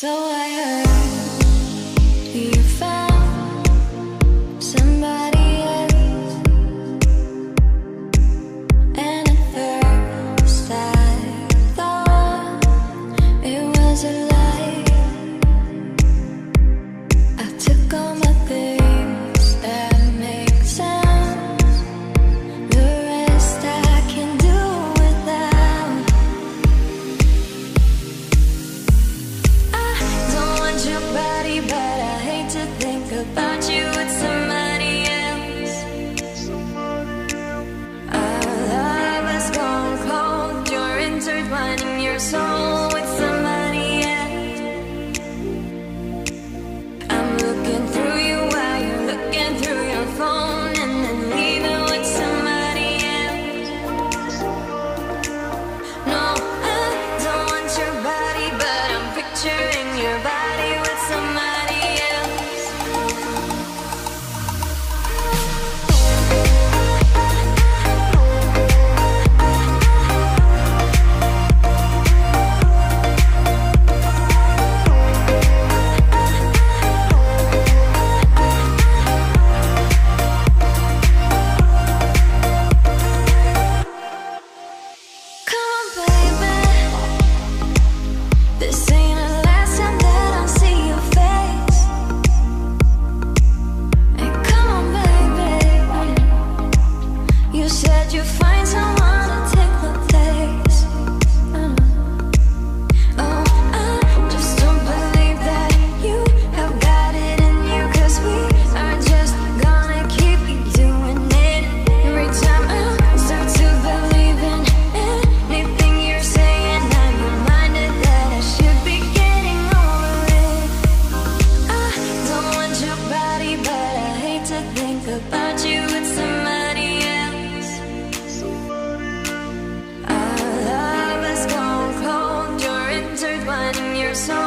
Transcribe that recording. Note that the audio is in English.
So I heard you found somebody else, and at first I thought it was a lie. I took all my things that make sense, the rest I can do without. I don't want your body, but I hate to think about you with somebody else. Our love has gone cold, you're intertwining your soul with somebody else. I'm looking through you while you're looking through your phone, and then leaving with somebody else. No, I don't want your body, but I'm picturing your body with somebody else. Come on, baby, this ain't the last time that I'll see your face. Hey, come on, baby, you said you'd find someone to take my place. Oh, I just don't believe that you have got it in you, 'cause we are just gonna keep doing it. Every time I start to believe in anything you're saying, I'm reminded that I should be getting over it. I don't want your body, but I hate to think about you with somebody else. Our love has gone cold, you're intertwining your soul